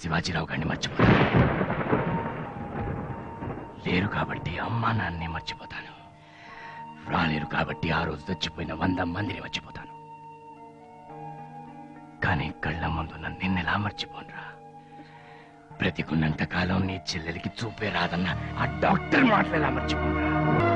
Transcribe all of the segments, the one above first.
శివాజీరావు గారిని మర్చిపోతాను. లేరు కాబట్టి అమ్మా నాన్నే మర్చిపోతాను. రాలేరు కాబట్టి ఆ రోజు చచ్చిపోయిన 100 మందిని మర్చిపోతాను. కానీ కళ్ళ ముందు నన్ను నిన్నెలా మర్చిపోనరా? బ్రతికున్నంత కాలం నీ చెల్లెలికి చూపే రాదన్న ఆ డాక్టర్ మాటలు ఎలా మర్చిపోనరా?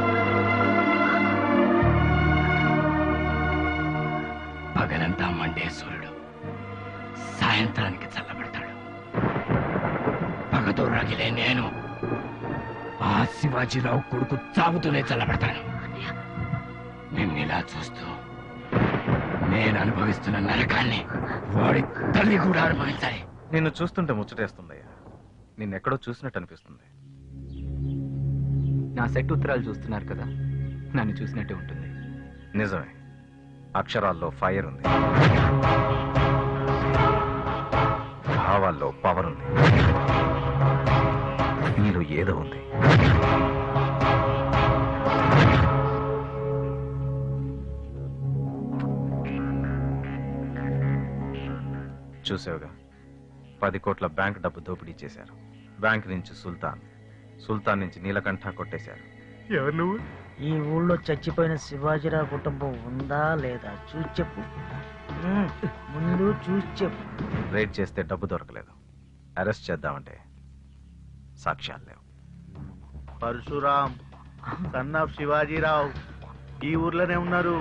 పగలంతా మండే సూర్యుడు సాయంత్రానికి చల్లబడతాడు. పగతో రగిలే నేను ఆ శివాజీరావు కొడుకు చావుతూనే చల్లబడతాను. నిన్నిలా చూస్తూ నేను అనుభవిస్తున్న నరకాన్ని వాడి తల్లి కూడా అనుభవించాలి. నిన్ను చూస్తుంటే ముచ్చటేస్తుందయ్యా. నిన్నెక్కడో చూసినట్టు అనిపిస్తుంది. నా సెట్ ఉత్తరాలు చూస్తున్నారు కదా, నన్ను చూసినట్టే ఉంటుంది. నిజమే, అక్షరాల్లో ఫైర్ ఉంది, భావాల్లో పవర్ ఉంది, నీలో ఏదో ఉంది. చూసావుగా, 10 కోట్ల బ్యాంక్ డబ్బు దోపిడీ చేశారు. బ్యాంక్ నుంచి సుల్తాన్, సుల్తాన్ నుంచి నీలకంఠ కొట్టేశారు. ఎవరు నువ్వు? ఈ ఊళ్ళో చచ్చిపోయిన శివాజీరావు కుటుంబం ఉందా లేదా చూసి చెప్పు. ముందు చూసి చెప్పు. రేడ్ చేస్తే డబ్బు దొరకలేదు, అరెస్ట్ చేద్దామంటే సాక్ష్యాలు లేవు. పరశురాం సన్ ఆఫ్ శివాజీరావు ఈ ఊర్లోనే ఉన్నారు.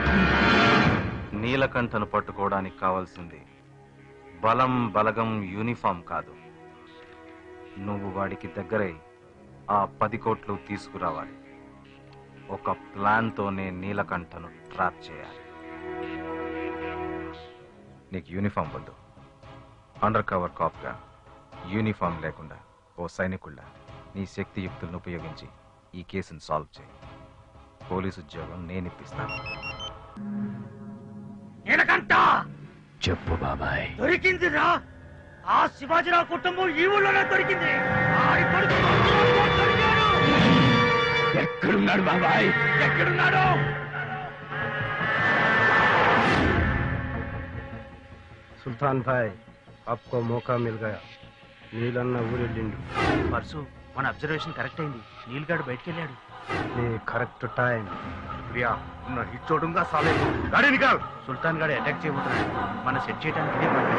నీలకంఠను పట్టుకోవడానికి కావాల్సింది బలం, బలగం, యూనిఫామ్ కాదు. నువ్వు వాడికి దగ్గరై ఆ 10 కోట్లు తీసుకురావాలి. ఒక ప్లాన్తోనే నీలకంఠను ట్రాప్ చేయాలి. నీకు యూనిఫామ్ వద్దు. అండర్ కవర్ కాప్గా యూనిఫామ్ లేకుండా ఓ సైనికుళ్ళ నీ శక్తియుక్తులను ఉపయోగించి ఈ కేసును సాల్వ్ చేయి. పోలీసు ఉద్యోగం నేను ఇప్పిస్తాను. చెప్పు బాబాయ్. దొరికిందిరా, ఆ శివాజీరావు కుటుంబం ఈ ఊళ్ళోనే దొరికింది. ఎక్కడున్నాడు బాబాయ్? ఎక్కడున్నాడు? సుల్తాన్ భాయ్, आपको मौका मिल गया. నీలన్న ఊరెళ్ళిండు. పర్సు, మన అబ్జర్వేషన్ కరెక్ట్ అయింది. నీల్గాడు బయటికి వెళ్ళాడు. Correct time. చూడుగా సాలే గాడి నికాల్. సుల్తాన్ గాడు అటాక్ చేయబోతున్నాడు. మన సెట్ చేయడానికి ఇదే పని.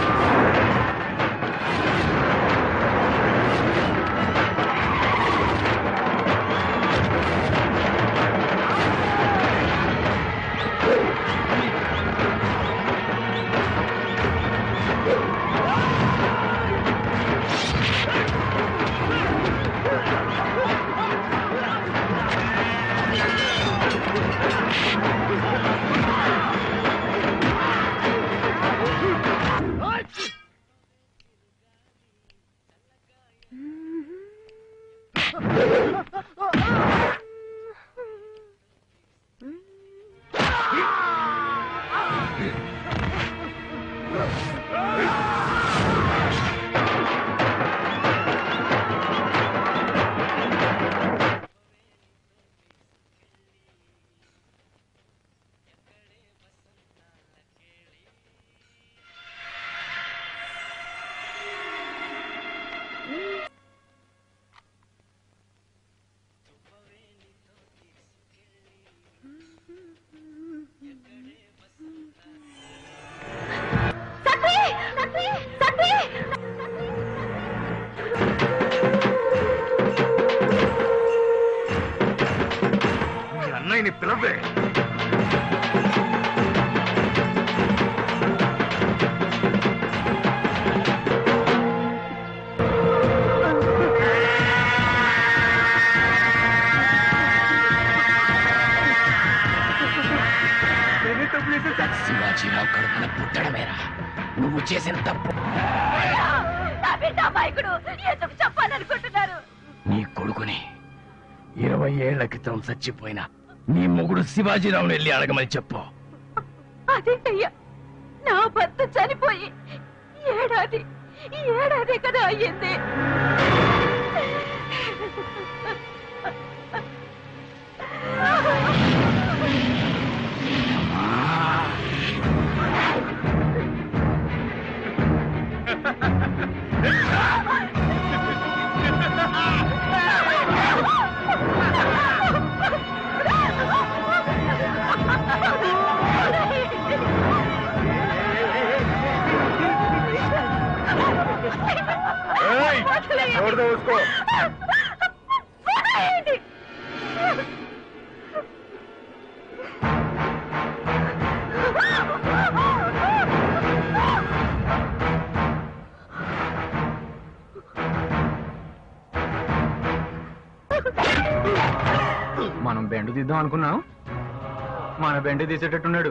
అన్నయ్యని పిలవే. శివాజీరావు కడుపున పుట్టడమేరా నువ్వు చేసిన తప్పు. ఎందుకు చెప్పాలనుకుంటున్నారు? నీ కొడుకుని 20 ఏళ్ల క్రితం చచ్చిపోయిన నీ మొగుడు శివాజీరావుని వెళ్ళి అడగమని చెప్పు. అదేంటయ్యా, నా భర్త చనిపోయి ఏడాది కదా అయ్యింది. చేసుకో. మనం బెండు తీద్దాం అనుకున్నాం, మన బెండు తీసేటట్టున్నాడు.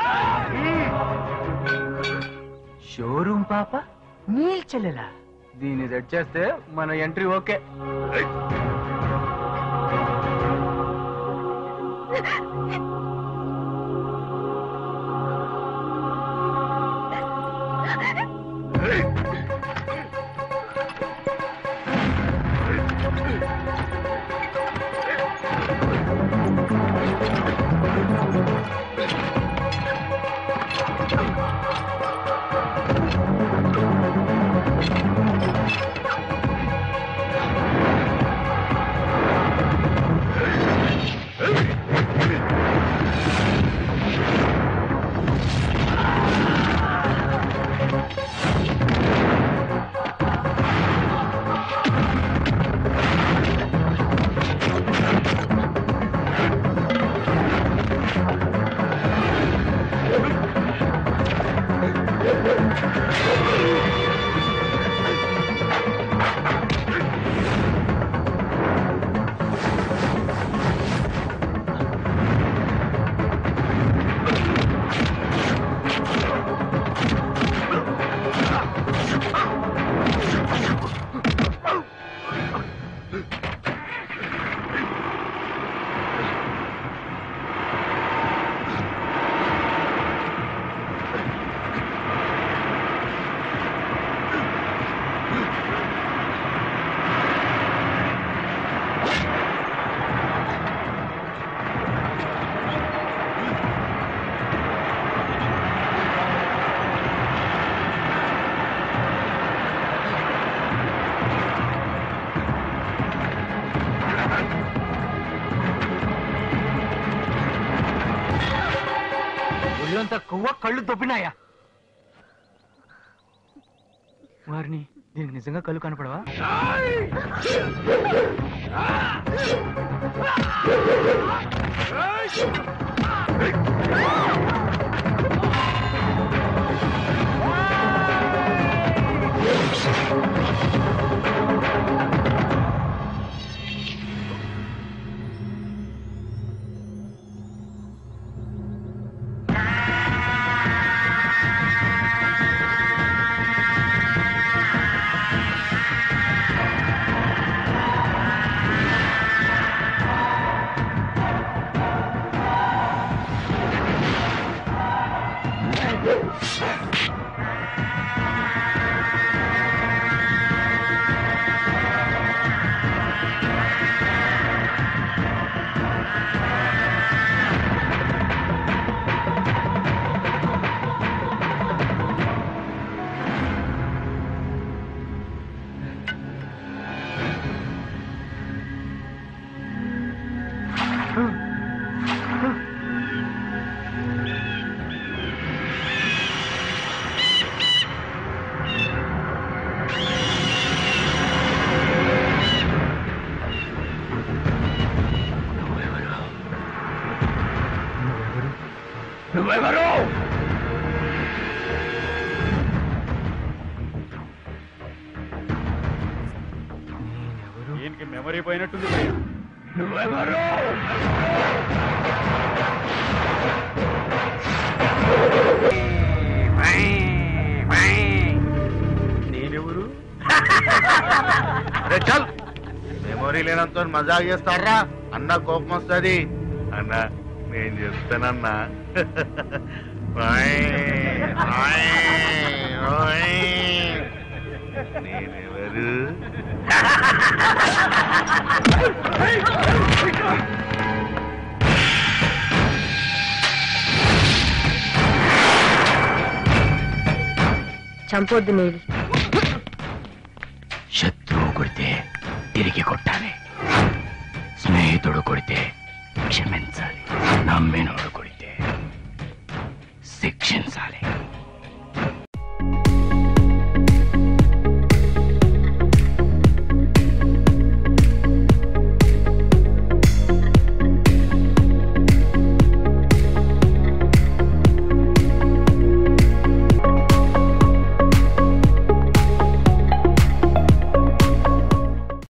షోరూమ్ పాప నీల్ చెల్లెలా? దీన్ని సెట్ చేస్తే మన ఎంట్రీ ఓకే. ఒళ్ళంతా కొవ్వ, కళ్ళు తొప్పినాయా? వారిని దీనికి నిజంగా కళ్ళు కనపడవా? నువ్వెవరు? దీనికి మెమరీ పోయినట్టుంది. నువ్వెవరు? నేనెవరు? అరే చల్, మెమరీ లేనంత మజాక్ చేస్తారా అన్న? కోపం వస్తుంది అన్న. నేను చెప్తానన్నా. నేనెవరు? చంపొద్దు నీళ్ళు. శత్రువు కొడితే తిరిగి కొట్టాలి, స్నేహితుడు కొడితే క్షమించాలి, నమ్మినోడు కొడితే